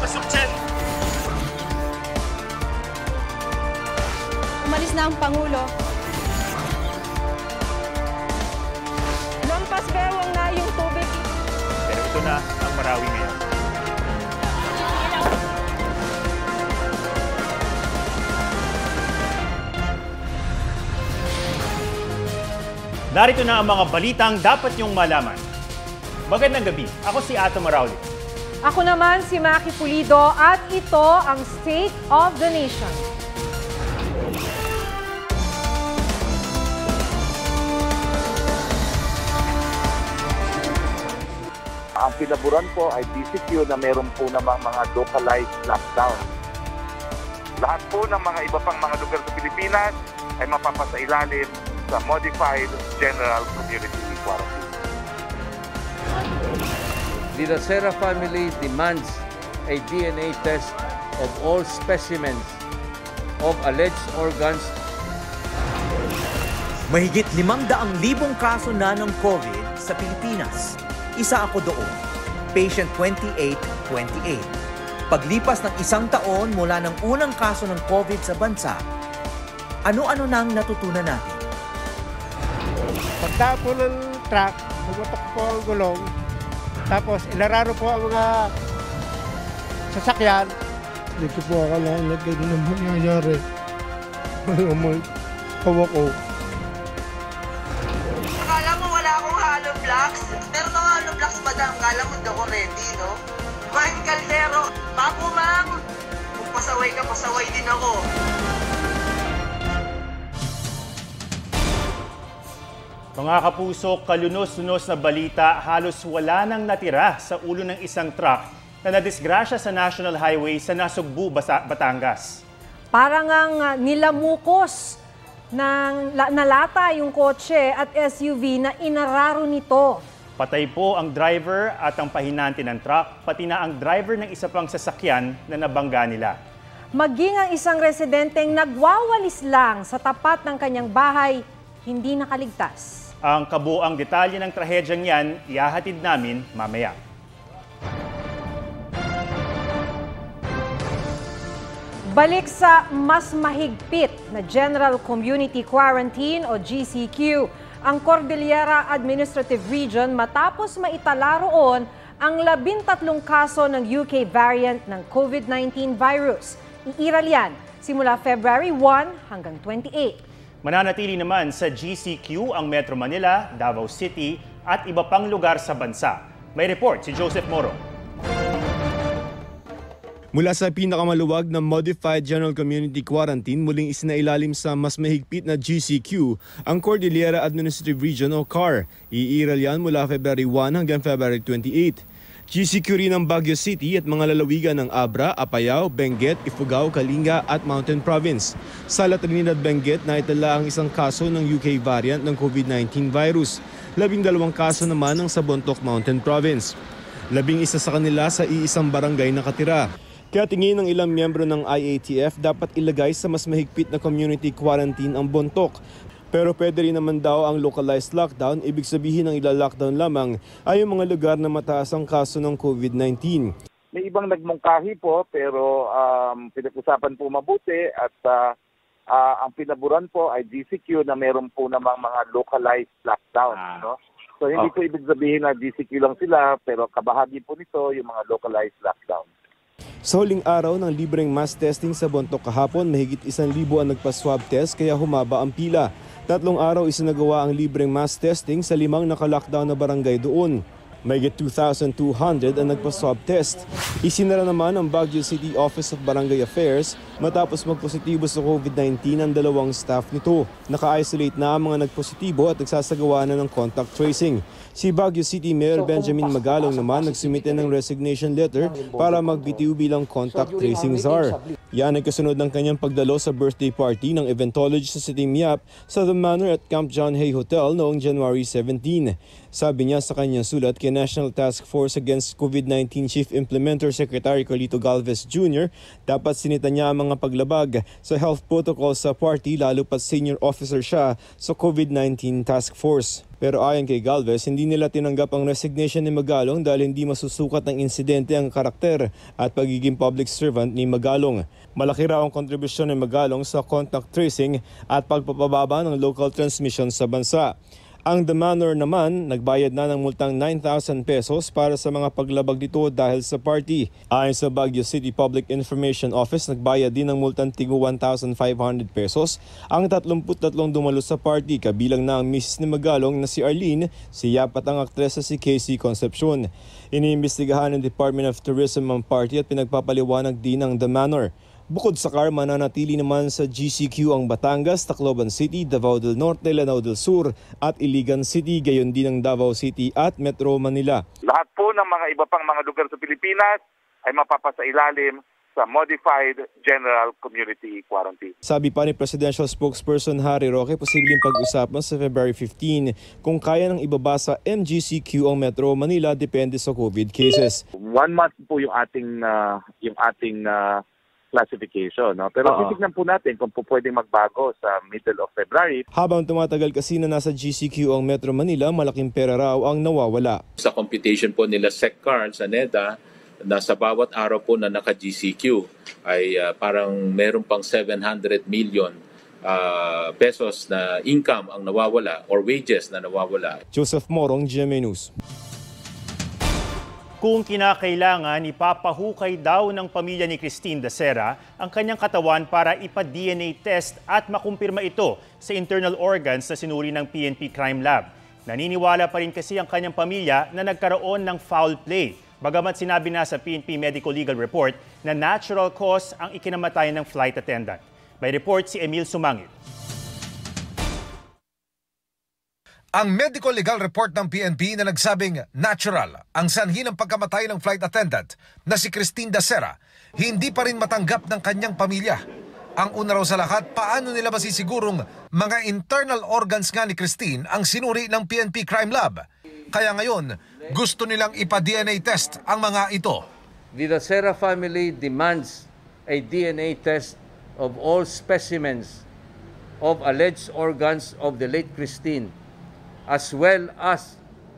Pasok dyan! Umalis na ang Pangulo. Lampas bewang na yung tubig. Pero ito na ang Marawi ngayon. Narito na ang mga balitang dapat niyong malaman. Magandang gabi. Ako si Ato Marawi. Ako naman si Maki Pulido at ito ang State of the Nation. Ang pinaburan po ay DCQ na meron po namang mga localized lockdown. Lahat po ng mga iba pang mga lugar sa Pilipinas ay mapapasailalim sa Modified General Community Quarantine. The Racera family demands a DNA test of all specimens of alleged organs. Mahigit 500,000 kaso na ng COVID sa Pilipinas. Isa ako doon, patient 2828. Paglipas ng isang taon mula ng unang kaso ng COVID sa bansa, ano-ano nang natutunan natin? Pagtapo ng truck, pumatak po ang gulong, tapos ilararo po ang mga sasakyan. Hindi ko po akalain na ganyan ang mangyayari. May kawa ko. Akala mo wala akong hollow blocks? Pero mga hollow blocks, madam, akala mo daw ko ready, no? Mahal Caldero, papo ma'am! Kung pasaway ka, pasaway din ako. Mga kapuso, kalunos-lunos na balita, halos wala nang natira sa ulo ng isang truck na nadisgrasya sa National Highway sa Nasugbu, Batangas. Parang ang nilamukos ng nalata yung kotse at SUV na inararo nito. Patay po ang driver at ang pahinante ng truck, pati na ang driver ng isa pang sasakyan na nabangga nila. Maging ang isang residenteng nagwawalis lang sa tapat ng kanyang bahay, hindi nakaligtas. Ang kabuuang detalye ng trahedyang yan, ihahatid namin mamaya. Balik sa mas mahigpit na General Community Quarantine o GCQ, ang Cordillera Administrative Region matapos maitala roon ang 13 kaso ng UK variant ng COVID-19 virus. Iiral yan simula February 1 hanggang 28. Mananatili naman sa GCQ ang Metro Manila, Davao City at iba pang lugar sa bansa. May report si Joseph Moro. Mula sa pinakamaluwag na Modified General Community Quarantine, muling isinailalim sa mas mahigpit na GCQ ang Cordillera Administrative Region o CAR. Iiral yan mula February 1 hanggang February 28. GCQ rin ang Baguio City at mga lalawigan ng Abra, Apayao, Benguet, Ifugao, Kalinga at Mountain Province. Sa La Trinidad, Benguet, naitala ang isang kaso ng UK variant ng COVID-19 virus. 12 kaso naman ang sa Bontoc Mountain Province. 11 sa kanila sa iisang barangay nakatira. Kaya tingin ng ilang miyembro ng IATF dapat ilagay sa mas mahigpit na community quarantine ang Bontoc. Pero pwede rin naman daw ang localized lockdown, ibig sabihin ng ila-lockdown lamang ay yung mga lugar na mataas ang kaso ng COVID-19. May ibang nagmungkahi po pero pinag-usapan po mabuti at ang pinaburan po ay GCQ na meron po namang mga localized lockdown. No? So hindi po ibig sabihin na GCQ lang sila pero kabahagi po nito yung mga localized lockdown. Sa huling araw ng libreng mass testing sa Bontoc kahapon, mahigit 1,000 ang nagpa-swab test kaya humaba ang pila. 3 araw isinagawa ang libreng mass testing sa 5 naka-lockdown na barangay doon. Mahigit 2,200 ang nagpa-swab test. Isinara naman ang Baguio City Office of Barangay Affairs matapos magpositibo sa COVID-19 ang 2 staff nito. Naka-isolate na ang mga nagpositibo at nagsasagawa na ng contact tracing. Si Baguio City Mayor Benjamin Magalong naman nagsumite ng resignation letter para magbitiw bilang contact tracing czar. Yan ay kasunod ng kanyang pagdalo sa birthday party ng eventologist sa City Miap sa The Manor at Camp John Hay Hotel noong January 17. Sabi niya sa kanyang sulat kay National Task Force Against COVID-19 Chief Implementer Secretary Carlito Galvez Jr., dapat sinita niya ang mga paglabag sa health protocols sa party lalo pat senior officer siya sa COVID-19 task force. Pero ayon kay Galvez, hindi nila tinanggap ang resignation ni Magalong dahil hindi masusukat ng insidente ang karakter at pagiging public servant ni Magalong. Malaki raw ang kontribusyon ni Magalong sa contact tracing at pagpapababa ng local transmission sa bansa. Ang The Manor naman, nagbayad na ng multang 9,000 pesos para sa mga paglabag dito dahil sa party. Ayon sa Baguio City Public Information Office, nagbayad din ng multang tigo 1,500 pesos ang 33 dumalo sa party, kabilang na ang misis ni Magalong na si Arlene, si Yap at ang aktresa si Casey Concepcion. Iniimbestigahan ng Department of Tourism ang party at pinagpapaliwanag din ng The Manor. Bukod sa CAR, mananatili naman sa GCQ ang Batangas, Tacloban City, Davao del Norte, Lanao del Sur at Iligan City, gayon din ang Davao City at Metro Manila. Lahat po ng mga iba pang mga lugar sa Pilipinas ay mapapasailalim sa Modified General Community Quarantine. Sabi pa ni Presidential Spokesperson Harry Roque, posibleng pag-usapan sa February 15 kung kaya nang ibaba sa MGCQ ang Metro Manila depende sa COVID cases. 1 month po yung ating classification, no? Pero titignan po natin kung po pwedeng magbago sa middle of February. Habang tumatagal kasi na nasa GCQ ang Metro Manila, malaking pera raw ang nawawala. Sa computation po nila SecCar sa NEDA, na sa bawat araw po na naka-GCQ ay parang meron pang 700 million pesos na income ang nawawala or wages na nawawala. Joseph Morong, GMA News. Kung kinakailangan, ipapahukay daw ng pamilya ni Christine Dacera ang kanyang katawan para ipa-DNA test at makumpirma ito sa internal organs na sinuri ng PNP Crime Lab. Naniniwala pa rin kasi ang kanyang pamilya na nagkaroon ng foul play. Bagamat sinabi na sa PNP Medical Legal Report na natural cause ang ikinamatay ng flight attendant. May report si Emil Sumangit. Ang medical legal report ng PNP na nagsabing natural ang sanhi ng pagkamatay ng flight attendant na si Christine Dacera, hindi pa rin matanggap ng kanyang pamilya. Ang una raw sa lahat, paano nila masisigurong mga internal organs nga ni Christine ang sinuri ng PNP Crime Lab? Kaya ngayon, gusto nilang ipa-DNA test ang mga ito. The Dacera family demands a DNA test of all specimens of alleged organs of the late Christine, as well as,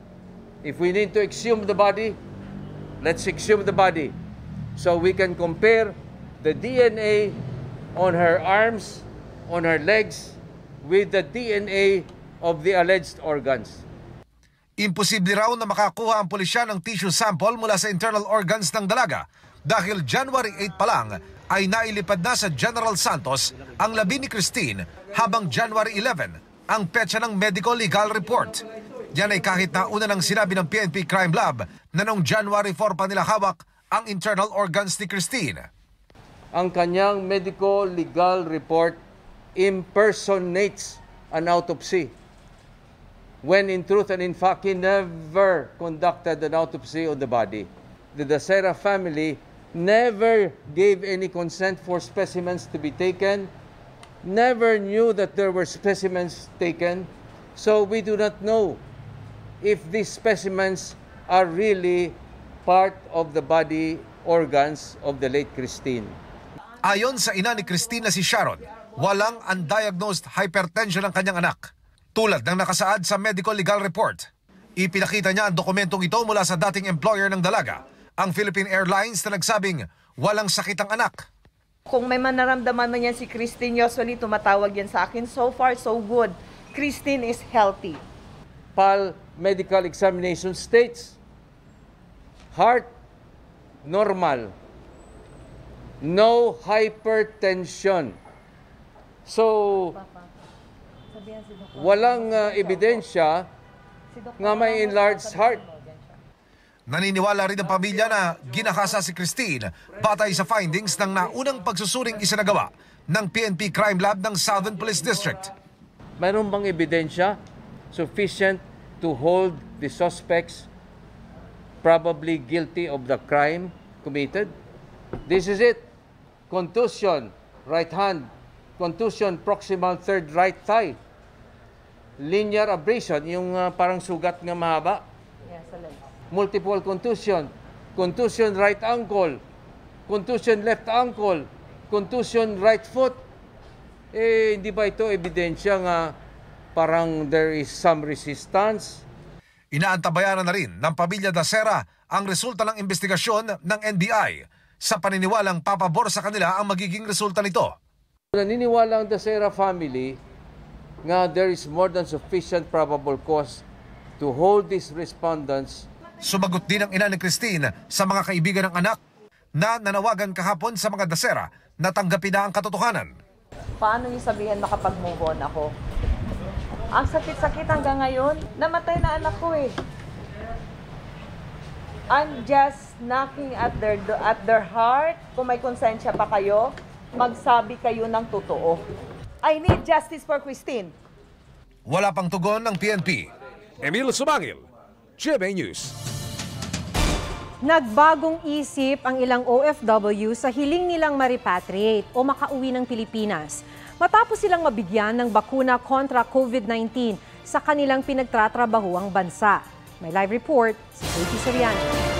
if we need to exhume the body, let's exhume the body so we can compare the DNA on her arms, on her legs, with the DNA of the alleged organs. Imposible raw na makakuha ang pulisya ng tissue sample mula sa internal organs ng dalaga dahil January 8 pa lang ay nailipad na sa General Santos ang labi ni Christine habang January 11 ang petsa ng medical legal report. Yan ay kahit na una nang sinabi ng PNP Crime Lab na noong January 4 pa nila hawak ang internal organs ni Christine. Ang kanyang medical legal report impersonates an autopsy, when in truth and in fact he never conducted an autopsy on the body. The Dacera family never gave any consent for specimens to be taken, never knew that there were specimens taken, so we do not know if these specimens are really part of the body organs of the late Christine. Ayon sa ina ni Christine na si Sharon, walang undiagnosed hypertension ang kanyang anak, tulad ng nakasaad sa medical legal report. Ipinakita niya ang dokumentong ito mula sa dating employer ng dalaga, ang Philippine Airlines, na nagsabing walang sakit ang anak. Kung may manaramdaman man yan si Christine, usually tumatawag yan sa akin. So far, so good. Christine is healthy. PAL medical examination states heart normal, no hypertension. So, walang ebidensya nga may enlarged heart. Naniniwala rin ang pamilya na ginahasa si Christine batay sa findings ng naunang pagsusuring isinagawa ng PNP Crime Lab ng Southern Police District. Mayroon bang ebidensya sufficient to hold the suspects probably guilty of the crime committed? This is it. Contusion, right hand. Contusion, proximal third right thigh. Linear abrasion, yung parang sugat nga mahaba. Yes, Multiple contusion, contusion right ankle, contusion left ankle, contusion right foot. Hindi ba ito ebidensya nga parang there is some resistance? Inaantabayanan na rin ng pamilya Dasera ang resulta ng investigasyon ng NBI sa paniniwalang papabor sa kanila ang magiging resulta nito. Naniniwala ang Dasera family nga there is more than sufficient probable cause to hold these respondents. Sumagot din ang ina ni Christine sa mga kaibigan ng anak na nanawagan kahapon sa mga Dasera na tanggapin na ang katotohanan. Paano niyo sabihin makapag-move on ako? Ang sakit-sakit hanggang ngayon, namatay na anak ko eh. I'm just knocking at their heart. Kung may konsensya pa kayo, magsabi kayo ng totoo. I need justice for Christine. Wala pang tugon ng PNP. Emil Sumangil, GMA News. Nagbagong isip ang ilang OFW sa hiling nilang ma-repatriate o makauwi ng Pilipinas matapos silang mabigyan ng bakuna kontra COVID-19 sa kanilang pinagtatrabahuang bansa. May live report si JP Soriano.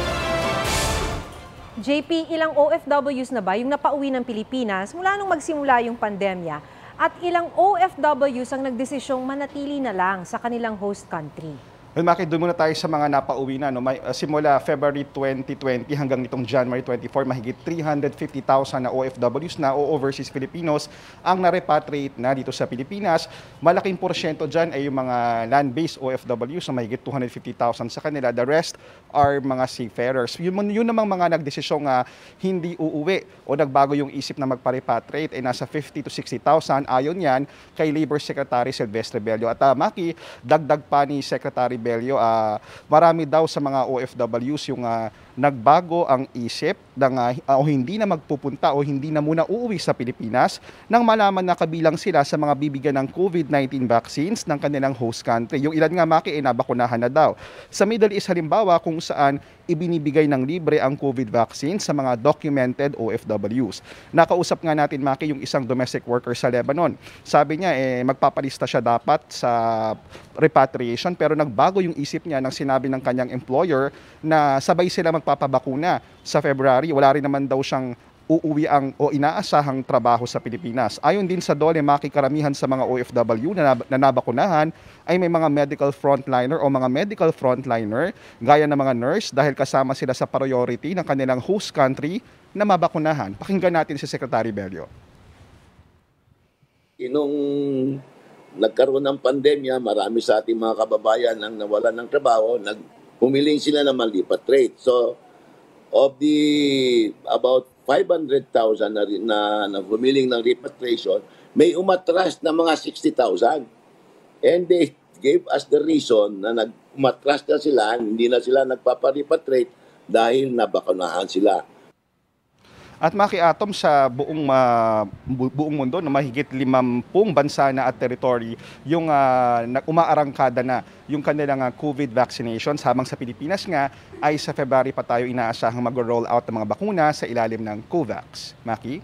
JP, ilang OFWs na ba yung napauwi ng Pilipinas mula nung magsimula yung pandemya? At ilang OFWs ang nagdesisyong manatili na lang sa kanilang host country? Well, Maki, doon muna tayo sa mga napauwi na. No? Simula February 2020 hanggang nitong January 24, mahigit 350,000 na OFWs na o overseas Filipinos ang na-repatriate na dito sa Pilipinas. Malaking porsyento dyan ay yung mga land-based OFWs na mahigit 250,000 sa kanila. The rest are mga seafarers. Yun namang mga nagdesisyong hindi uuwi o nagbago yung isip na magpa-repatriate ay nasa 50 to 60,000. Ayon yan kay Labor Secretary Silvestre Bello. At Maki, dagdag pa ni Secretary Bello, marami daw sa mga OFWs yung nagbago ang isip o hindi na magpupunta o hindi na muna uuwi sa Pilipinas nang malaman na kabilang sila sa mga bibigyan ng COVID-19 vaccines ng kanilang host country. Yung ilan nga, Maki, nabakunahan na daw. Sa Middle East halimbawa, kung saan ibinibigay ng libre ang COVID vaccine sa mga documented OFWs. Nakausap nga natin, Maki, yung isang domestic worker sa Lebanon. Sabi niya, magpapalista siya dapat sa repatriation, pero nagbago yung isip niya nang sinabi ng kanyang employer na sabay sila magpapabakuna sa February. Wala rin naman daw siyang uuwi o inaasahang trabaho sa Pilipinas. Ayon din sa DOLE, Maki, karamihan sa mga OFW na nabakunahan ay may mga medical frontliner o mga medical frontliner gaya ng mga nurse dahil kasama sila sa priority ng kanilang host country na mabakunahan. Pakinggan natin si Secretary Bello. Nung nagkaroon ng pandemya, marami sa ating mga kababayan ang nawalan ng trabaho, humiling sila na malipatrate. So, of the about 500,000 na humiling ng repatriation, may umatras na mga 60,000. And they gave us the reason na umatras na sila, hindi na sila nagpaparipatrate dahil nabakunahan sila. At Maki-Atom, sa buong mundo na mahigit 50 bansa na at territory yung umaarangkada na yung kanilang COVID vaccinations, habang sa Pilipinas nga ay sa February pa tayo inaasahang mag-roll out ng mga bakuna sa ilalim ng COVAX. Maki?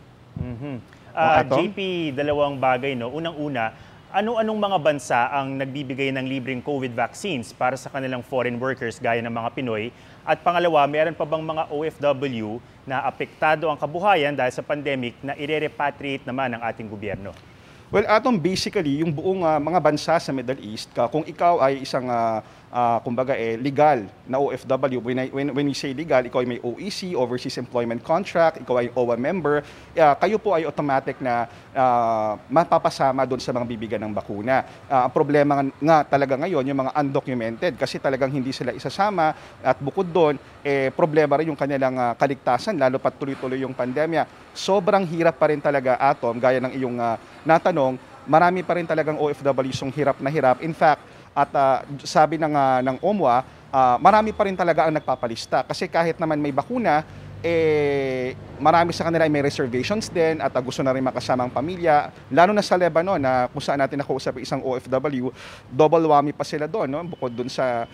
JP, dalawang bagay, no? Unang-una, ano-anong mga bansa ang nagbibigay ng libreng COVID vaccines para sa kanilang foreign workers gaya ng mga Pinoy? At pangalawa, meron pa bang mga OFW na apektado ang kabuhayan dahil sa pandemic na ire-repatriate naman ng ating gobyerno? Well, Atom, basically, yung buong mga bansa sa Middle East, kung ikaw ay isang legal na OFW, when we say legal, ikaw ay may OEC, Overseas Employment Contract, ikaw ay OWA member, kayo po ay automatic na mapapasama doon sa mga bibigyan ng bakuna. Ang problema nga talaga ngayon, yung mga undocumented, kasi talagang hindi sila isasama, at bukod doon, problema rin yung kanilang kaligtasan, lalo pat tuloy-tuloy yung pandemya. Sobrang hirap pa rin talaga, Atom, gaya ng iyong natanong, marami pa rin talagang OFWs yung hirap na hirap. In fact, at sabi ng OMWA, marami pa rin talaga ang nagpapalista. Kasi kahit naman may bakuna, marami sa kanila ay may reservations din at gusto na rin makasama ang pamilya. Lalo na sa Lebanon, na kung saan natin nakausap isang OFW, double whammy pa sila doon. No? Bukod doon sa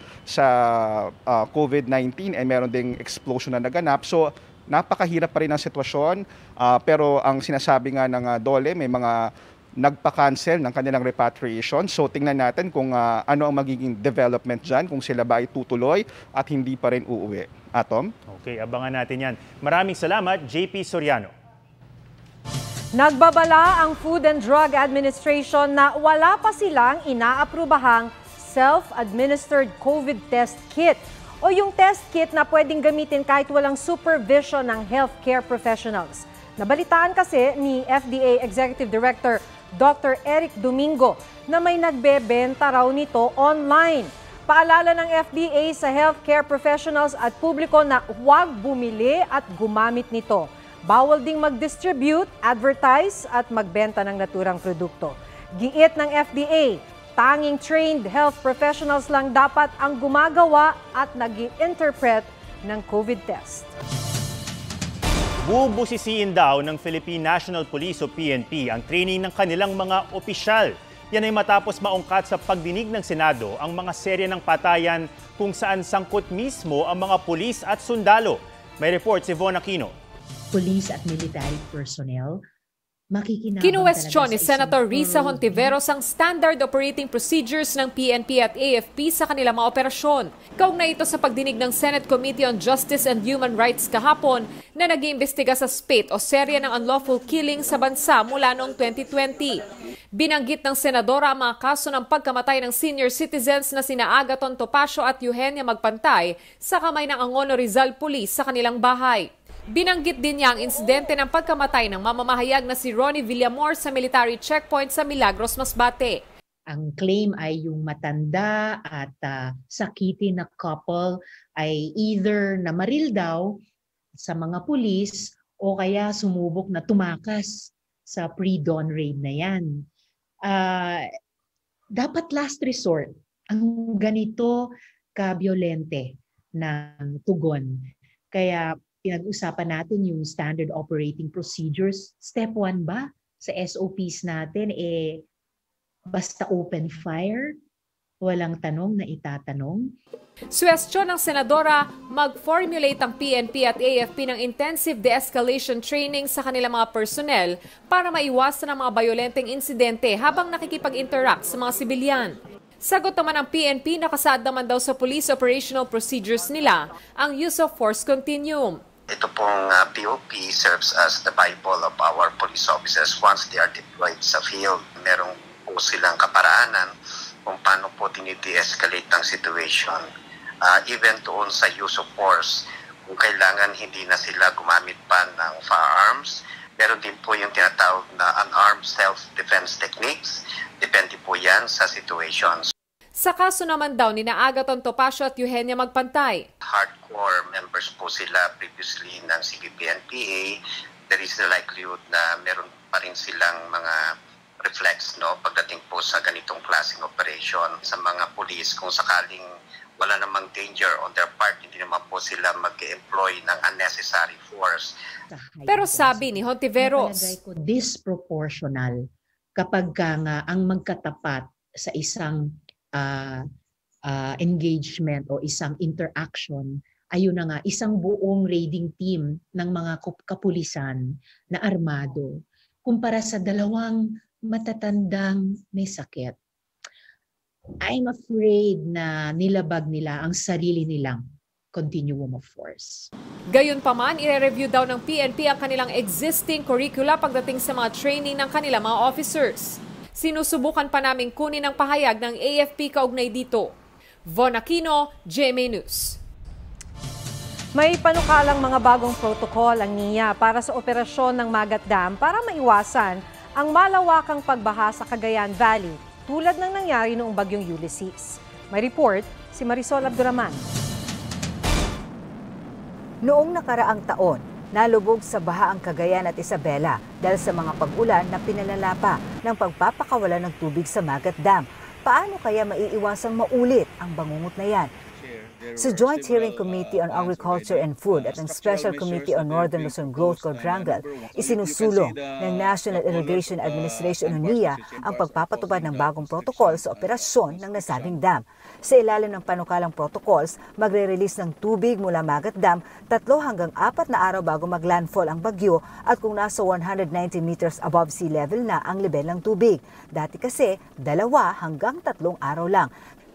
COVID-19, meron ding explosion na naganap. So, napakahirap pa rin ang sitwasyon. Pero ang sinasabi nga ng DOLE, may mga nagpa-cancel ng kanilang repatriation. So tingnan natin kung ano ang magiging development dyan, kung sila ba ay tutuloy at hindi pa rin uuwi. Atom? Okay, abangan natin yan. Maraming salamat, JP Soriano. Nagbabala ang Food and Drug Administration na wala pa silang inaaprubahang self-administered COVID test kit o yung test kit na pwedeng gamitin kahit walang supervision ng healthcare professionals. Nabalitaan kasi ni FDA Executive Director Dr. Eric Domingo na may nagbebenta raw nito online. Paalala ng FDA sa healthcare professionals at publiko na huwag bumili at gumamit nito. Bawal ding mag-distribute, advertise at magbenta ng naturang produkto. Giit ng FDA, tanging trained health professionals lang dapat ang gumagawa at nag-i-interpret ng COVID test. Bubusisiin daw ng Philippine National Police o PNP ang training ng kanilang mga opisyal. Yan ay matapos maungkat sa pagdinig ng Senado ang mga serye ng patayan kung saan sangkot mismo ang mga pulis at sundalo. May report si Von Aquino. Police at military personnel, kinuwestiyon ni Senator Risa Hontiveros ang standard operating procedures ng PNP at AFP sa kanilang mga operasyon. Kaugnay ito sa pagdinig ng Senate Committee on Justice and Human Rights kahapon na nag-iimbestiga sa spate o serye ng unlawful killing sa bansa mula noong 2020. Binanggit ng Senadora ang mga kaso ng pagkamatay ng senior citizens na sina Agaton Topacio at Eugenia Magpantay sa kamay ng Angono Rizal Police sa kanilang bahay. Binanggit din niya ang insidente ng pagkamatay ng mamamahayag na si Ronnie Villamor sa military checkpoint sa Milagros, Masbate. Ang claim ay yung matanda at sakitin na couple ay either namaril daw sa mga pulis o kaya sumubok na tumakas sa pre-dawn raid na yan. Dapat last resort ang ganito ka-violente ng tugon. Kaya pinag-usapan natin yung standard operating procedures. Step 1 ba sa SOPs natin basta open fire, walang tanong na itatanong. Suwestyon ng Senadora, mag-formulate ang PNP at AFP ng intensive de-escalation training sa kanilang mga personnel para maiwasan ang mga bayolenteng insidente habang nakikipag-interact sa mga sibilyan. Sagot naman ng PNP, nakasaad naman daw sa police operational procedures nila ang use of force continuum. Ito pong POP serves as the Bible of our police officers once they are deployed sa field. Meron po silang kaparaanan kung paano po dinide-escalate ang situation. Even doon sa use of force, kung kailangan hindi na sila gumamit pa ng firearms. Meron din po yung tinatawag na unarmed self-defense techniques. Depende po yan sa situations. Sa kaso naman daw ni Agaton Topacio at Eugenia Magpantay, hardcore members po sila previously ng CPP-NPA. There is the likelihood na meron pa rin silang mga reflex pagdating po sa ganitong klaseng operation. Sa mga police, kung sakaling wala namang danger on their part, hindi naman po sila mag-employ ng unnecessary force. Pero sabi ni Hontiveros, disproportional kapag nga ang magkatapat sa isang engagement o isang interaction, ayun na nga, isang buong raiding team ng mga kapulisan na armado kumpara sa dalawang matatandang may sakit. I'm afraid na nilabag nila ang sarili nilang continuum of force. Gayunpaman, i-review daw ng PNP ang kanilang existing curricula pagdating sa mga training ng kanilang mga officers. Sinusubukan pa naming kunin ang pahayag ng AFP kaugnay dito. Von Aquino, GMA News. May panukalang mga bagong protocol ang NIA para sa operasyon ng Magat Dam para maiwasan ang malawakang pagbaha sa Cagayan Valley tulad ng nangyari noong bagyong Ulysses. May report si Marisol Abduraman. Noong nakaraang taon, nalubog sa baha ang Cagayan at Isabela dahil sa mga pag-ulan na pinalala pa ng pagpapakawala ng tubig sa Magat Dam. Paano kaya maiiwasang maulit ang bangungot na yan? Sa Joint Hearing Committee on Agriculture and Food at ang Special Committee on Northern Luzon Growth Quadrangle, isinusulong ng National Irrigation Administration o NIA ang pagpapatupad ng bagong protocol sa operasyon ng nasabing dam. Sa ilalim ng panukalang protocols, magre-release ng tubig mula Magat Dam 3 hanggang 4 na araw bago maglandfall ang bagyo at kung nasa 190 meters above sea level na ang level ng tubig. Dati kasi 2 hanggang 3 araw lang.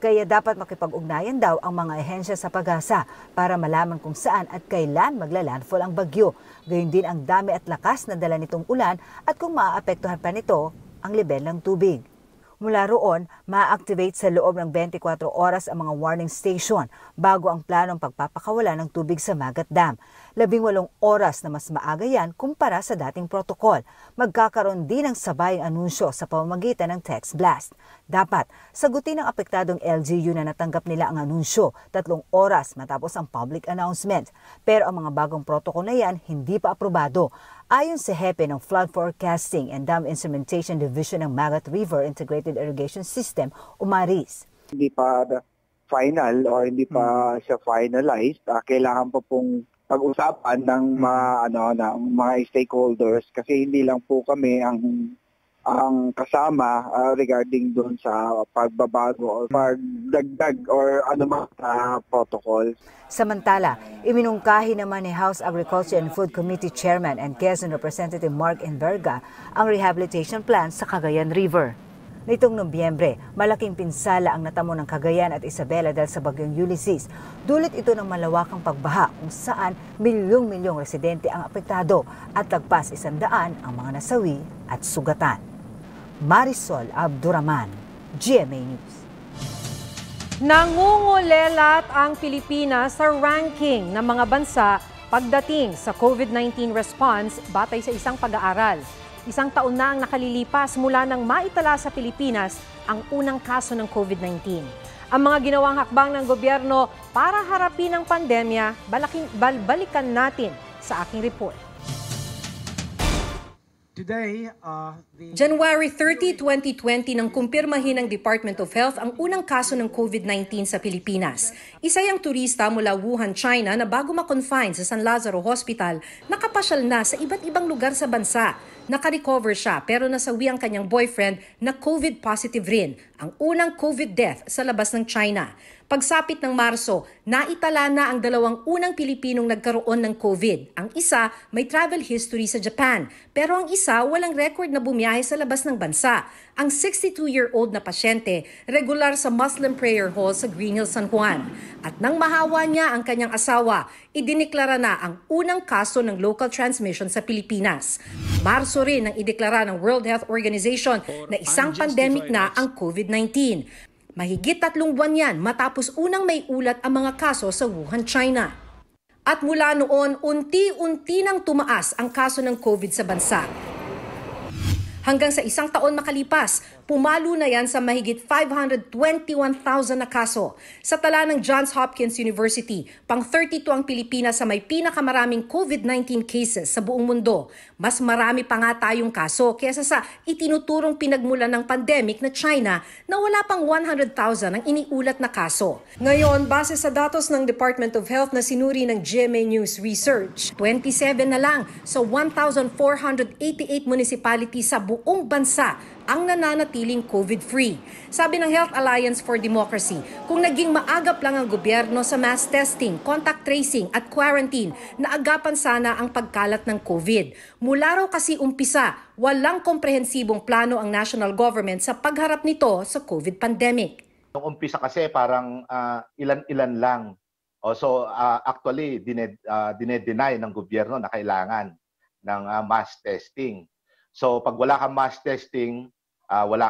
Kaya dapat makipag-ugnayan daw ang mga ahensya sa pag-asa para malaman kung saan at kailan magla-landfall ang bagyo. Gayun din ang dami at lakas na dala nitong ulan at kung maaapektuhan pa nito ang lebel ng tubig. Mula roon, ma-activate sa loob ng 24 oras ang mga warning station bago ang planong pagpapakawala ng tubig sa Magat Dam. 18 oras na mas maaga yan kumpara sa dating protokol. Magkakaroon din ng sabayang anunsyo sa pamamagitan ng text blast. Dapat sagutin ng apektadong LGU na natanggap nila ang anunsyo 3 oras matapos ang public announcement. Pero ang mga bagong protokol na yan hindi pa aprobado. Ayon sa hepe ng Flood Forecasting and Dam Instrumentation Division ng Magat River Integrated Irrigation System, Umaris. Hindi pa final o hindi pa siya finalized. Kailangan pa pong pag-usapan ng mga stakeholders kasi hindi lang po kami ang kasama regarding doon sa pagbabago o pagdagdag or anumang protocol. Samantala, iminungkahi naman ni House Agriculture and Food Committee Chairman and Quezon Representative Mark Enverga ang rehabilitation plan sa Cagayan River. Nitong Nobyembre, malaking pinsala ang natamo ng Cagayan at Isabela dahil sa bagyong Ulysses. Dulot ito ng malawakang pagbaha kung saan milyong-milyong residente ang apektado at lagpas 100 ang mga nasawi at sugatan. Marisol Abduraman, GMA News. Nangungulelat ang Pilipinas sa ranking ng mga bansa pagdating sa COVID-19 response batay sa isang pag-aaral. 1 taon na ang nakalilipas mula nang maitala sa Pilipinas ang unang kaso ng COVID-19. Ang mga ginawang hakbang ng gobyerno para harapin ang pandemya, balikan natin sa aking report. January 30, 2020 nang kumpirmahin ng Department of Health ang unang kaso ng COVID-19 sa Pilipinas. Isa yung turista mula Wuhan, China na bago ma-confine sa San Lazaro Hospital, nakapasyal na sa iba't ibang lugar sa bansa. Naka-recover siya pero nasawi ang kanyang boyfriend na COVID positive rin, ang unang COVID death sa labas ng China. Pagsapit ng Marso, naitala na ang 2 unang Pilipinong nagkaroon ng COVID. Ang isa may travel history sa Japan, pero ang isa walang record na bumiyahe sa labas ng bansa. Ang 62-year-old na pasyente, regular sa Muslim prayer hall sa Green Hills, San Juan. At nang mahawa niya ang kanyang asawa, idineklara na ang unang kaso ng local transmission sa Pilipinas. Marso rin ang ideklara ng World Health Organization na isang pandemic na ang COVID-19. Mahigit 3 buwan yan matapos unang may ulat ang mga kaso sa Wuhan, China. At mula noon, unti-unti nang tumaas ang kaso ng COVID sa bansa. Hanggang sa 1 taon makalipas, pumalo na yan sa mahigit 521,000 na kaso. Sa tala ng Johns Hopkins University, pang-32 ang Pilipinas sa may pinakamaraming COVID-19 cases sa buong mundo. Mas marami pa nga tayong kaso kaysa sa itinuturong pinagmulan ng pandemic na China na wala pang 100,000 ang iniulat na kaso. Ngayon, base sa datos ng Department of Health na sinuri ng GMA News Research, 27 na lang sa 1,488 municipalities sa buong bansa ang nananatiling COVID-free. Sabi ng Health Alliance for Democracy, kung naging maagap lang ang gobyerno sa mass testing, contact tracing at quarantine, naagapan sana ang pagkalat ng COVID. Mula raw kasi umpisa, walang komprehensibong plano ang national government sa pagharap nito sa COVID pandemic. Nung umpisa kasi parang ilan-ilan lang. So actually, dinedeny ng gobyerno na kailangan ng mass testing. So pag wala kang mass testing, wala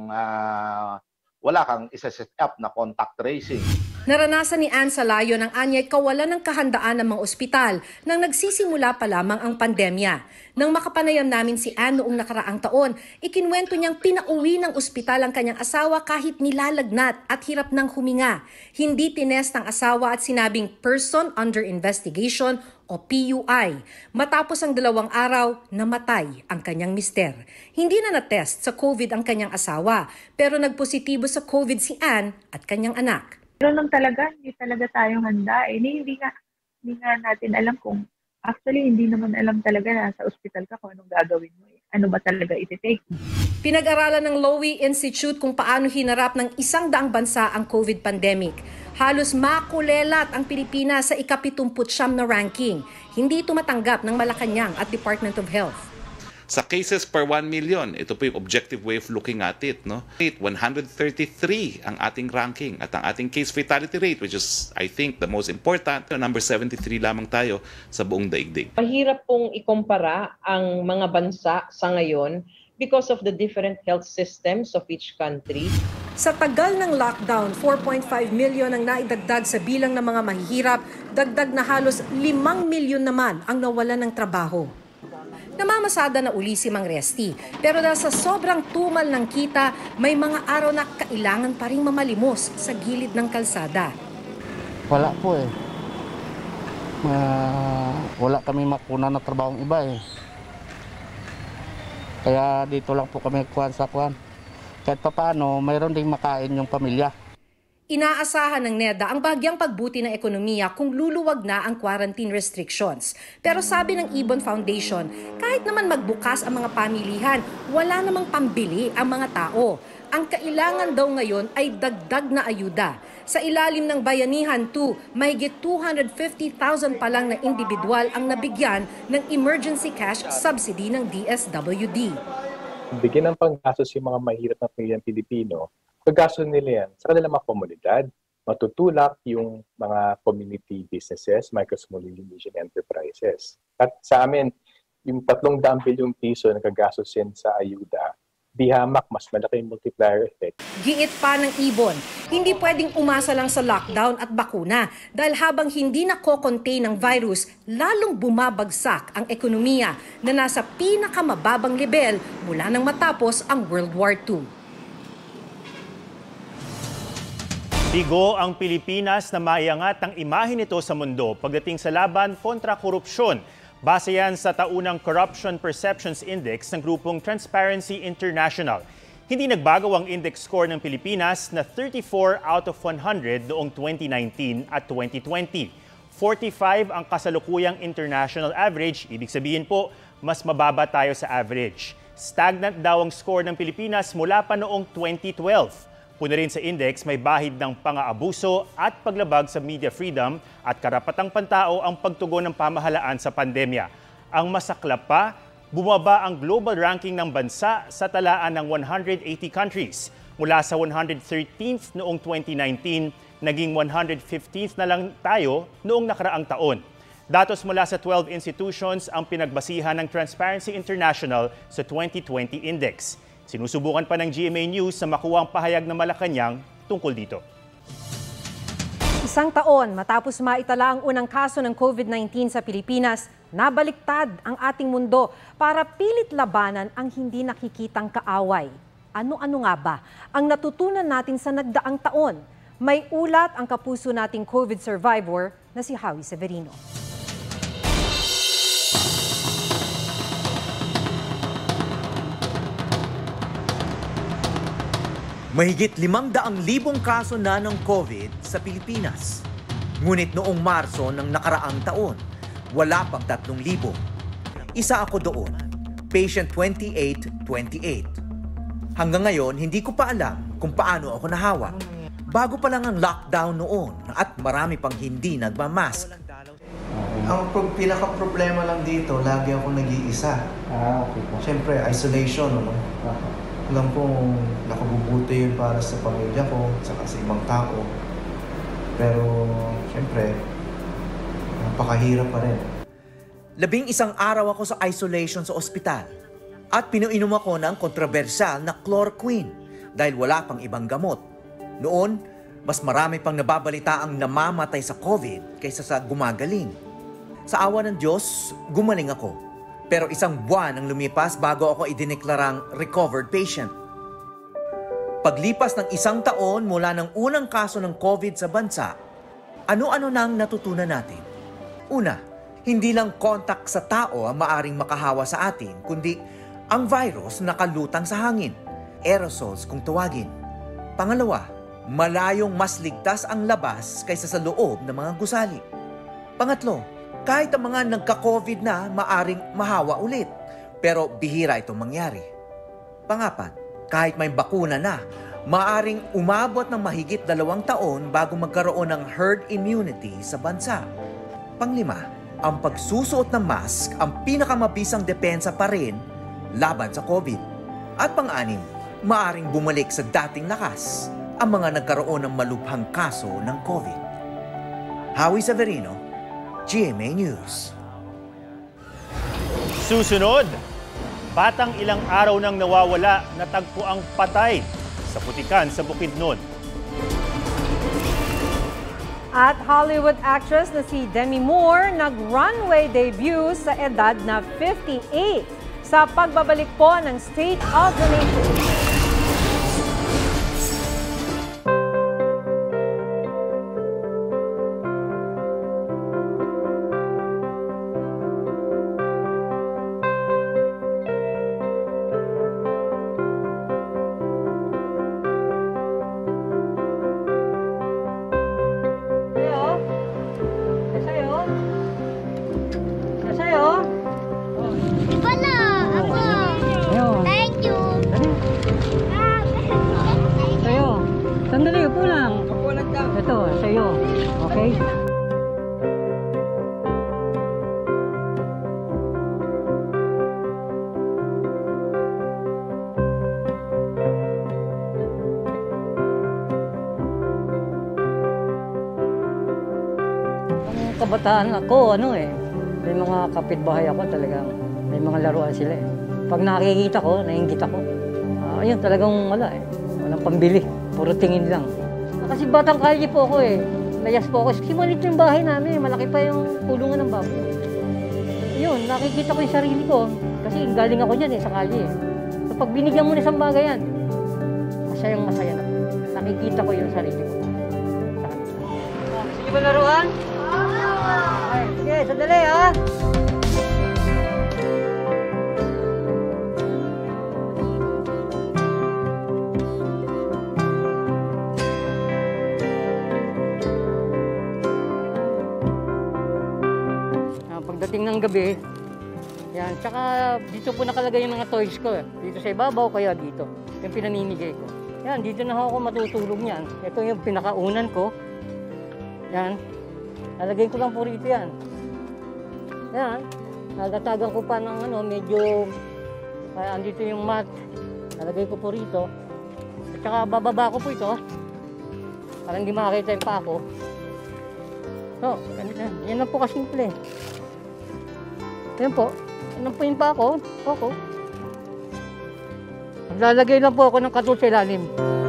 kang isa-set up na contact tracing. Naranasan ni Ann Salayo ng anyay kawalan ng kahandaan ng mga ospital nang nagsisimula pa lamang ang pandemya. Nang makapanayam namin si Ann noong nakaraang taon, ikinwento niyang pinauwi ng ospital ang kanyang asawa kahit nilalagnat at hirap ng huminga. Hindi tinest ang asawa at sinabing person under investigation o PUI. Matapos ang 2 araw, namatay ang kanyang mister. Hindi na na-test sa COVID ang kanyang asawa, pero nagpositibo sa COVID si Ann at kanyang anak. Pero lang talaga, hindi talaga tayo handa. Hindi nga natin alam kung, actually hindi naman alam talaga na sa ospital ka kung anong gagawin mo. Ano ba talaga iti-take? Pinag-aralan ng Lowy Institute kung paano hinarap ng 100 bansa ang COVID pandemic. Halos makulelat ang Pilipinas sa ika-79 na ranking. Hindi ito matanggap ng Malacanang at Department of Health. Sa cases per 1 million, ito po yung objective way of looking at it, no? 133 ang ating ranking at ang ating case fatality rate, which is, I think, the most important, number 73 lamang tayo sa buong daigdig. Mahirap pong ikumpara ang mga bansa sa ngayon because of the different health systems of each country. Sa tagal ng lockdown, 4.5 million ang naidagdag sa bilang ng mga mahihirap, dagdag na halos 5 milyon naman ang nawalan ng trabaho. Namamasada na uli si Mang Resti, pero dahil sa sobrang tumal ng kita, may mga araw na kailangan pa rin mamalimos sa gilid ng kalsada. Wala po eh. Wala kami makuna na trabaho ng iba eh. Kaya dito lang po kami kuhan sa kuhan. Kahit pa paano, mayroon ding makain yung pamilya. Inaasahan ng NEDA ang bagyang pagbuti ng ekonomiya kung luluwag na ang quarantine restrictions. Pero sabi ng Ibon Foundation, kahit naman magbukas ang mga pamilihan, wala namang pambili ang mga tao. Ang kailangan daw ngayon ay dagdag na ayuda. Sa ilalim ng Bayanihan 2, mahigit 250,000 pa lang na individual ang nabigyan ng emergency cash subsidy ng DSWD. Bigyan ng panggastos yung mga mahirap na pamilyang Pilipino. Paggasto nila yan sa kanilang mga komunidad, matutulak yung mga community businesses, micro, small, medium enterprises. At sa amin, yung 300 bilyong piso na kagastos yan sa ayuda, di hamak, mas malaki yung multiplier effect. Giit pa ng Ibon, hindi pwedeng umasa lang sa lockdown at bakuna dahil habang hindi nako-contain ng virus, lalong bumabagsak ang ekonomiya na nasa pinakamababang level mula nang matapos ang World War II. Bigo ang Pilipinas na maiangat ang imahe nito sa mundo pagdating sa laban kontra korupsyon. Base yan sa taunang Corruption Perceptions Index ng grupong Transparency International. Hindi nagbago ang index score ng Pilipinas na 34 out of 100 noong 2019 at 2020. 45 ang kasalukuyang international average, ibig sabihin po, mas mababa tayo sa average. Stagnant daw ang score ng Pilipinas mula pa noong 2012. Puna rin sa index, may bahid ng pang-aabuso at paglabag sa media freedom at karapatang pantao ang pagtugon ng pamahalaan sa pandemya. Ang masaklap pa, bumaba ang global ranking ng bansa sa talaan ng 180 countries. Mula sa 113th noong 2019, naging 115th na lang tayo noong nakaraang taon. Datos mula sa 12 institutions ang pinagbasihan ng Transparency International sa 2020 Index. Sinusubukan pa ng GMA News sa makuha ang pahayag na Malacanang tungkol dito. Isang taon matapos maitala ang unang kaso ng COVID-19 sa Pilipinas, nabaliktad ang ating mundo para pilit labanan ang hindi nakikitang kaaway. Ano-ano nga ba ang natutunan natin sa nagdaang taon? May ulat ang kapuso nating COVID survivor na si Howie Severino. Mahigit 500,000 kaso na ng COVID sa Pilipinas. Ngunit noong Marso ng nakaraang taon, wala pang 3,000. Isa ako doon, patient 2828. Hanggang ngayon, hindi ko pa alam kung paano ako nahawa. Bago pa lang ang lockdown noon at marami pang hindi nagmamask. Ang pinaka-problema lang dito, lagi ako nag-iisa. Siyempre, isolation, no? Alam ko, nakabubuti yun para sa pamilya ko, saka sa ibang tao. Pero, siyempre, napakahirap pa rin. 11 araw ako sa isolation sa ospital at pinuinom ako ng kontrobersyal na chloroquine dahil wala pang ibang gamot. Noon, mas marami pang nababalita ang namamatay sa COVID kaysa sa gumagaling. Sa awa ng Diyos, gumaling ako. Pero 1 buwan ang lumipas bago ako idineklarang recovered patient. Paglipas ng 1 taon mula ng unang kaso ng COVID sa bansa, ano-ano nang natutunan natin? Una, hindi lang kontak sa tao ang maaring makahawa sa atin, kundi ang virus na kalutang sa hangin, aerosols kung tawagin. Pangalawa, malayong mas ligtas ang labas kaysa sa loob ng mga gusali. Pangatlo, kahit ang mga nagka-COVID na maaring mahawa ulit, pero bihira itong mangyari. Pangapat, kahit may bakuna na, maaring umabot ng mahigit 2 taon bago magkaroon ng herd immunity sa bansa. Panglima, ang pagsusuot ng mask ang pinakamabisang depensa pa rin laban sa COVID. At pang-anim, maaring bumalik sa dating lakas ang mga nagkaroon ng malubhang kaso ng COVID. Howie Severino, GMA News. Susunod, batang ilang araw nang nawawala, natagpo ang patay sa putikan sa Bukidnon. At Hollywood actress na si Demi Moore nag-runway debut sa edad na 58 sa pagbabalik po ng State of the Nation. Sandali, upo lang. Upo lang daw. Ito, sa'yo. Okay? Ang kabataan ako, may mga kapitbahay ako talagang, may mga laruan sila eh. Pag nakikita ko, naiingit ako. Ayun, talagang wala eh. Walang pambili. Puro tingin lang. Kasi batang kalye po ako eh. Layas po ako. Kasi maliit yung bahay namin. Malaki pa yung kulungan ng baboy. Yun, nakikita ko yung sarili ko. Kasi galing ako dyan sa kalye eh. So pag binigyan mo na isang bagay yan, masayang masaya na. Nakikita ko yung sarili ko. Sige ba laruan? Ay, sige, sandali ha. Pagdating ng gabi, yan, tsaka dito po nakalagay yung mga toys ko eh. Dito sa ibabaw, kaya dito. Yung pinamimigay ko. Yan, dito na ako matutulog niyan. Ito yung pinakaunan ko. Yan. Lalagay ko lang po rito yan. Yan. Nagatagan ko pa ng medyo, andito yung mat. Lalagay ko po rito. At tsaka bababa ko po ito. Para hindi makakita yung pa ako. So, ganito. Yan lang po kasimple. Yan po. Yan po yung pa ako. Maglalagay lang po ako ng katul sa ilalim.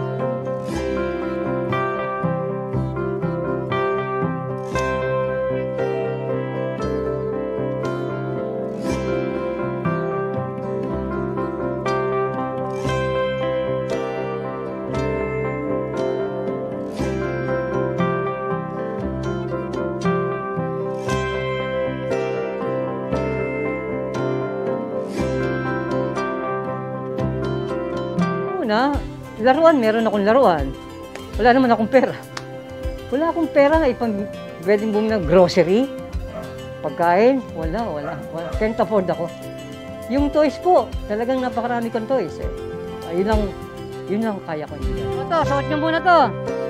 Laruan, meron akong laruan. Wala naman akong pera. Wala akong pera na pwedeng bumili ng grocery, pagkain, wala. Can't afford ako. Yung toys po, talagang napakarami kong toys eh. Yun lang kaya ko. Ito, suot nyo muna to.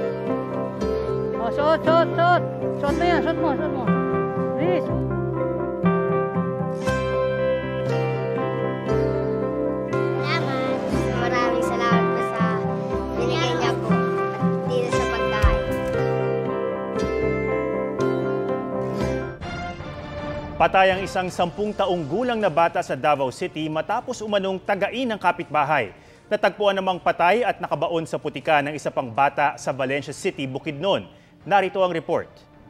Suot. Suot mo yan, suot mo. Please. Patay ang isang 10 taong gulang na bata sa Davao City matapos umanong tagain ng kapitbahay. Natagpuan namang patay at nakabaon sa putika ng isa pang bata sa Valencia City, Bukidnon. Narito ang report.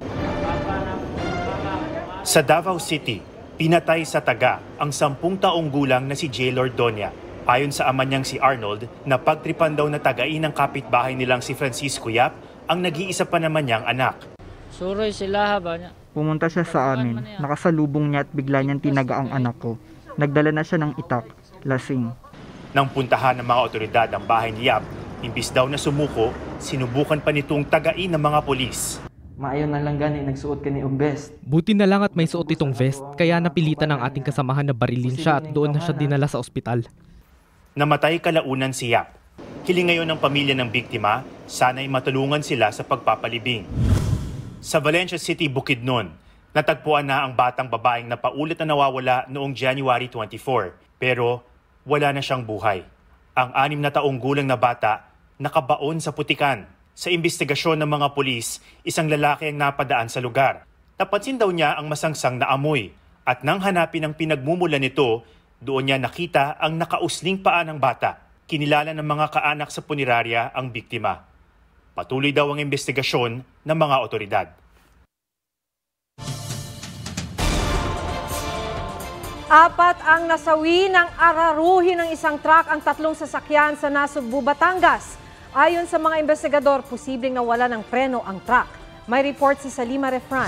Sa Davao City, pinatay sa taga ang 10 taong gulang na si J. Lordonia. Ayon sa ama niyang si Arnold, napagtripan daw na tagain ng kapitbahay nilang si Francisco Yap ang nag-iisa pa naman niyang anak. Suroy sila ba niya? Pumunta siya sa amin, nakasalubong niya at bigla niyang tinaga ang anak ko. Nagdala na siya ng itak, lasing. Nang puntahan ng mga otoridad ang bahay ni Yap, imbis daw na sumuko, sinubukan pa nitong tagain ng mga polis. Maayon na lang gani, nagsuot ka ni og vest. Buti na lang at may suot itong vest, kaya napilitan ng ating kasamahan na barilin siya at doon na siya dinala sa ospital. Namatay kalaunan si Yap. Hiling ngayon ng pamilya ng biktima, sana'y matulungan sila sa pagpapalibing. Sa Valencia City, Bukidnon, natagpuan na ang batang babaeng na paulit na nawawala noong January 24. Pero wala na siyang buhay. Ang 6 na taong gulang na bata nakabaon sa putikan. Sa imbestigasyon ng mga pulis, isang lalaki ang napadaan sa lugar. Napansin daw niya ang masangsang na amoy at nang hanapin ang pinagmumula nito, doon niya nakita ang nakausling paa ng bata. Kinilala ng mga kaanak sa punerarya ang biktima. Patuloy daw ang imbestigasyon ng mga otoridad. Apat ang nasawi ng araruhi ng isang truck ang 3 sasakyan sa Nasugbu, Batangas. Ayon sa mga investigador, posibleng nawala ng preno ang truck. May report si Salima Refran.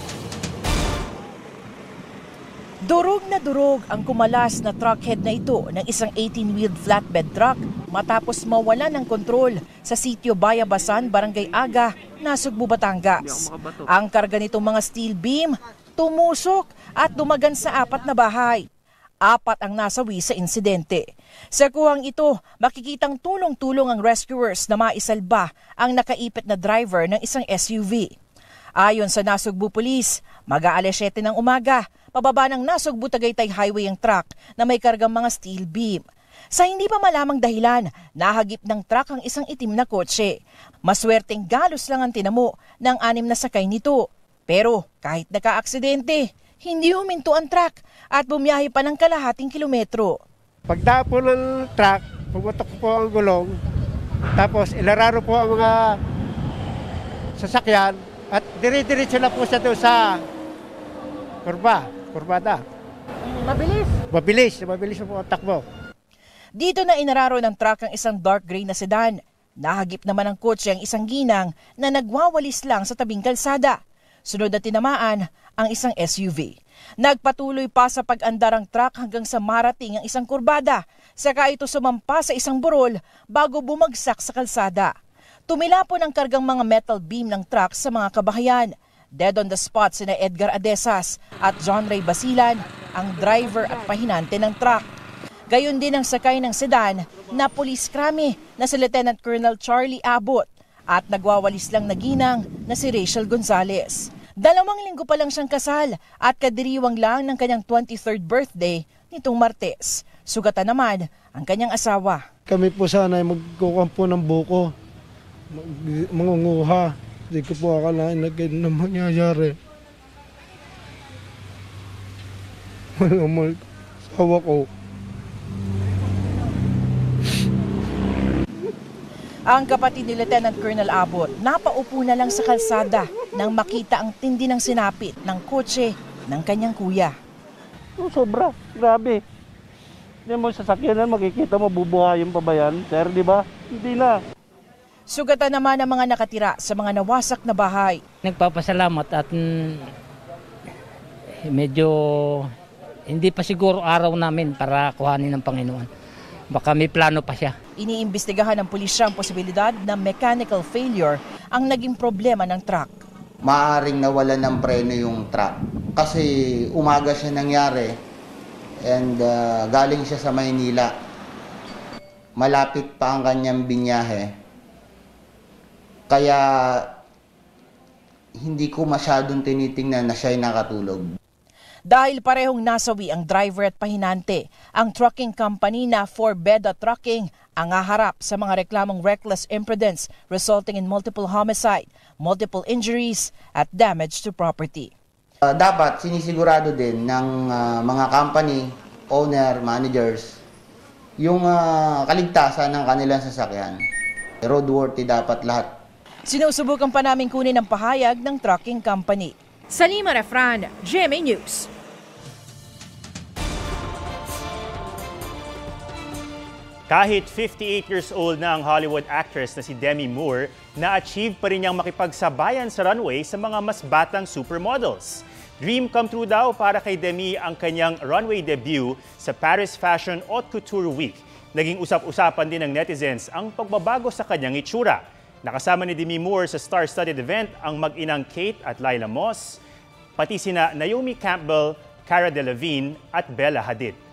Durog na durog ang kumalas na truckhead na ito ng isang 18-wheeled flatbed truck matapos mawala ng kontrol sa sitio Bayabasan, Barangay Aga, Nasugbu, Batangas. Ang karga nitong mga steel beam tumusok at dumagan sa 4 na bahay. 4 ang nasawi sa insidente. Sa kuhang ito, makikitang tulong-tulong ang rescuers na maisalba ang nakaipit na driver ng isang SUV. Ayon sa Nasugbu Police, mag-aalas 7 ng umaga, pababa ng Nasugbu Tagaytay Highway ang truck na may kargang mga steel beam. Sa hindi pa malamang dahilan, nahagip ng truck ang isang itim na kotse. Maswerteng galos lang ang tinamo ng 6 na sakay nito. Pero kahit naka-aksidente, hindi huminto ang truck at bumiyahe pa ng kalahating kilometro. Pagdapo ng truck, pumutok po ang gulong, tapos ilararo po ang mga sasakyan at dire-diretso na po siya doon sa kurbada. Mabilis po ang takbo. Dito na inararo ng truck ang isang dark gray na sedan. Nahagip naman ng kotse ang isang ginang na nagwawalis lang sa tabing kalsada. Sunod na tinamaan ang isang SUV. Nagpatuloy pa sa pag-andar ang truck hanggang sa marating ang isang kurbada. Saka ito sumampa sa isang burol bago bumagsak sa kalsada. Tumilapon ang kargang mga metal beam ng truck sa mga kabahayan. Dead on the spot sina Edgar Adesas at John Ray Basilan, ang driver at pahinante ng truck. Gayon din ang sakay ng sedan na police krami na si Lieutenant Colonel Charlie Abot at nagwawalis lang na ginang na si Rachel Gonzalez. 2 linggo pa lang siyang kasal at kadiriwang lang ng kanyang 23rd birthday nitong Martes. Sugatan naman ang kanyang asawa. Kami po sana ay magkukampo ng buko, mangunguha. Hindi ko po akalain na ganyan na mangyayari. Mahal ko, asawa ko. Ang kapatid ni Lieutenant Colonel Abot napaupo na lang sa kalsada nang makita ang tindi ng sinapit ng kotse ng kanyang kuya. Sobra, grabe. Hindi mo sasakyanan, makikita mo bubuhayin pa ba yan, sir, di ba? Hindi na. Sugatan naman ang mga nakatira sa mga nawasak na bahay. Nagpapasalamat at medyo hindi pa siguro araw namin para kuhanin ng Panginoon. Baka may plano pa siya. Iniimbestigahan ng pulisya ang posibilidad na mechanical failure ang naging problema ng truck. Maaring nawalan ng preno yung truck kasi umaga siya nangyari and galing siya sa Maynila. Malapit pa ang kanyang binyahe. Kaya hindi ko masyadong tinitingnan na siya'y nakatulog. Dahil parehong nasawi ang driver at pahinante, ang trucking company na Forbeda Trucking ang haharap sa mga reklamong reckless imprudence resulting in multiple homicide, multiple injuries at damage to property. Dapat sinisigurado din ng mga company, owner, managers, yung kaligtasan ng kanilang sasakyan. Roadworthy dapat lahat. Sinusubukan pa namin kunin ang pahayag ng trucking company. Salima Refran, GMA News. Kahit 58 years old na ang Hollywood actress na si Demi Moore, na-achieve pa rin niyang makipagsabayan sa runway sa mga mas batang supermodels. Dream come true daw para kay Demi ang kanyang runway debut sa Paris Fashion Haute Couture Week. Naging usap-usapan din ng netizens ang pagbabago sa kanyang itsura. Nakasama ni Demi Moore sa star-studded event ang mag-inang Kate at Lila Moss, pati sina Naomi Campbell, Cara Delevingne at Bella Hadid.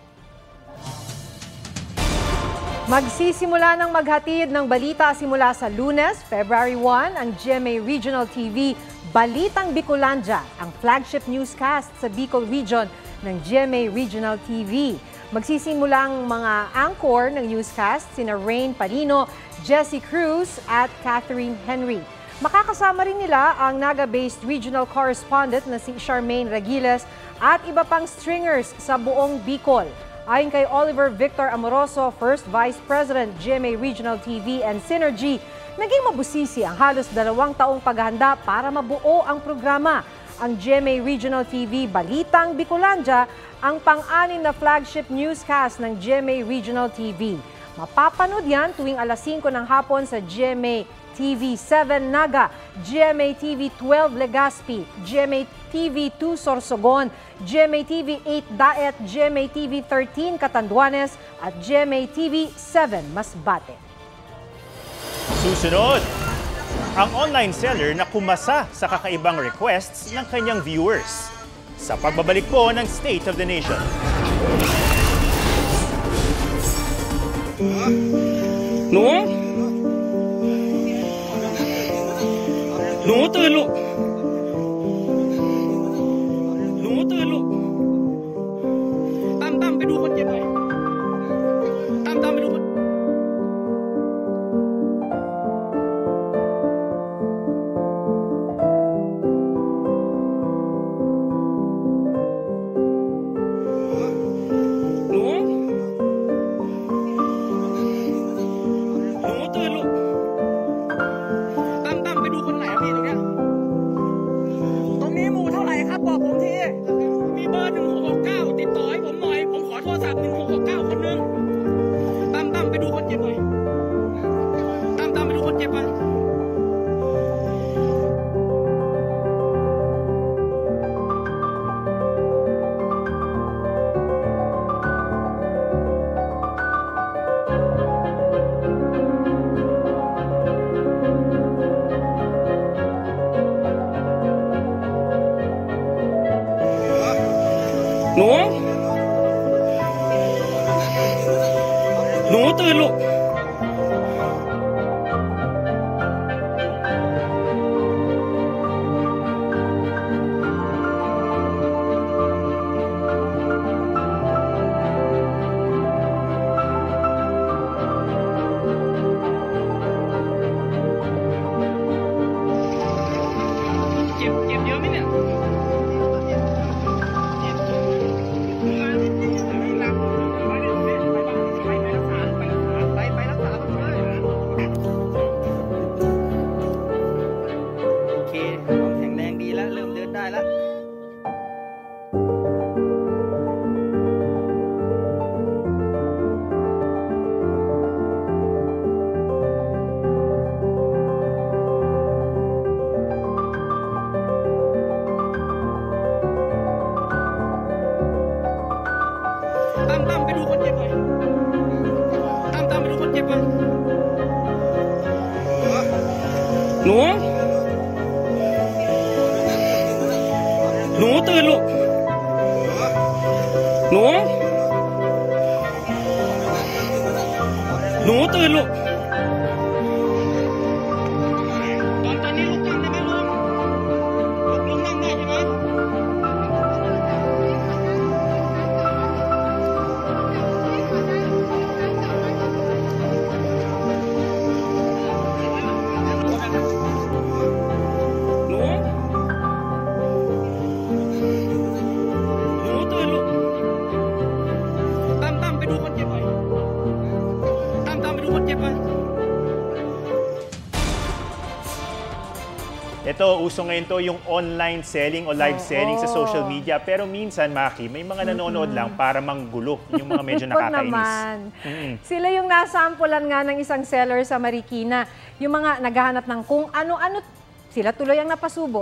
Magsisimula ng maghatid ng balita simula sa Lunes, February 1, ang GMA Regional TV Balitang Bicolandia, ang flagship newscast sa Bicol Region ng GMA Regional TV. Magsisimulang mga anchor ng newscast sina Rain Palino, Jessie Cruz at Catherine Henry. Makakasama rin nila ang Naga-based regional correspondent na si Charmaine Regiles at iba pang stringers sa buong Bicol. Ayon kay Oliver Victor Amoroso, First Vice President, GMA Regional TV and Synergy, naging mabusisi ang halos 2 taong paghahanda para mabuo ang programa. Ang GMA Regional TV Balitang Bicolandia ang pang-anim na flagship newscast ng GMA Regional TV. Mapapanood yan tuwing alas 5 ng hapon sa GMA TV 7 Naga, GMA TV 12 Legazpi, GMA TV 2 Sorsogon, GMA TV 8 Daet, GMA TV 13 Catanduanes at GMA TV 7 Masbate. Susunod, ang online seller na kumasa sa kakaibang requests ng kanyang viewers. Sa pagbabalik po ng State of the Nation. Tamไปดูคนเจ็บหน่อยtamไปดูคนตื่นลูก เจ็บเยอะไหมเนี่ย ตั้มไปดูคนเจ็บหน่อยตั้มไปดูคนเจ็บหน่อยหนูตื่นลูกหนูตื่นลูกตอนนี้ลุกนั่งได้ไหมลุกนั่งได้ใช่ไหม Ito, uso ngayon to yung online selling o live selling sa social media. Pero minsan, Maki, may mga nanonood lang para manggulo. Yung mga medyo nakakainis. naman. Sila yung nasampulan nga ng isang seller sa Marikina. Yung mga naghahanap ng kung ano-ano, sila tuloy ang napasubo.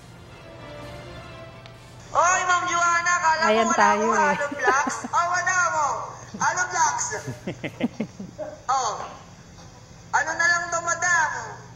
Oy, Ma'am Joanna, kala Ayan mo wala tayo akong eh. Halo Blocks? Oh, wala mo. Halo Blocks. Oh. Ano na lang to, madam?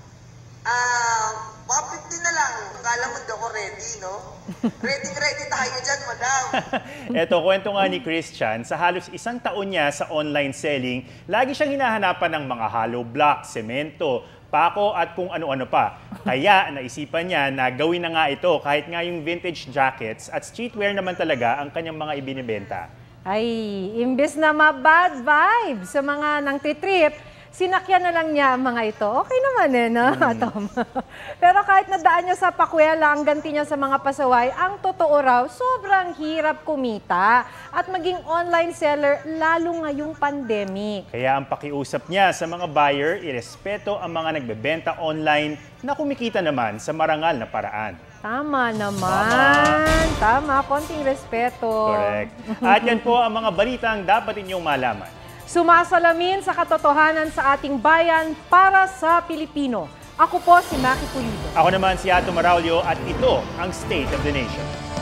Mga 50 na lang. Kala mo daw ko ready, no? Ready tayo dyan, madam. Ito, kwento nga ni Christian, sa halos 1 taon niya sa online selling, lagi siyang hinahanapan ng mga hollow block, semento, pako at kung ano-ano pa. Kaya naisipan niya na gawin na nga ito kahit nga yung vintage jackets at streetwear naman talaga ang kanyang mga ibinibenta. Ay, imbes na ma-bad vibes sa mga nang-trip, sinakyan na lang niya ang mga ito. Okay naman no, Tom? Pero kahit nadaan niya sa pakwela ang ganti niya sa mga pasaway, ang totoo raw, sobrang hirap kumita at maging online seller lalo ngayong pandemic. Kaya ang pakiusap niya sa mga buyer, irespeto ang mga nagbebenta online na kumikita naman sa marangal na paraan. Tama naman. Tama, konting respeto. Correct. At yan po ang mga balitang dapat inyong malaman. Sumasalamin sa katotohanan sa ating bayan para sa Pilipino. Ako po si Maki Pulido. Ako naman si Ato Maraulio at ito ang State of the Nation.